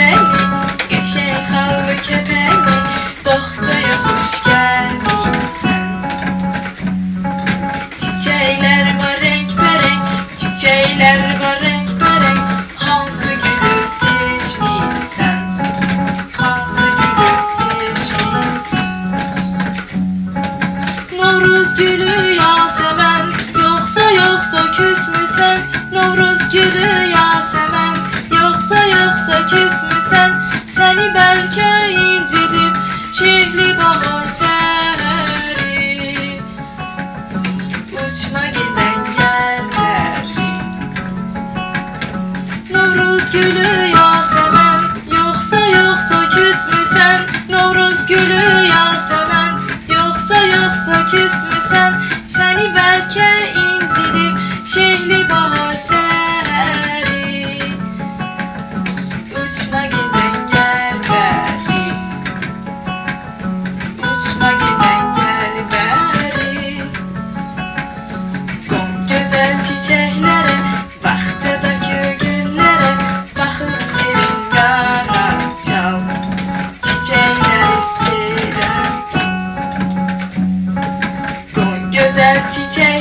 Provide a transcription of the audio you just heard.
köpeli, qəşəng xallı köpeli, bağçaya xoş gəlmisən. Çiçəklər var rəngbərəng, çiçəklər var rəngbərəng, hansı gülü seçmisən, hansı gülü seçmisən. Novruz gülü Yasəmən, yoxsa küsmüsən. Novruz gülü Yasəmən, yoxsa küsmüsən. Səni bəlkə incidib şehli bahar səhəri, uçma gedən gəlməri. Novruz gülü Yasəmən, yoxsa küsmüsən. Novruz gülü Yasəmən, yoxsa küsmüsən. Səni bəlkə incidib şehli bahar səhəri, uçma gedən gəlbəri, uçma gedən gəlbəri. Qon gözəl çiçəklərə, bağçadakı güllərə, baxıb sevin qanat çal, çiçəkləri seyrək. Qon gözəl çiçək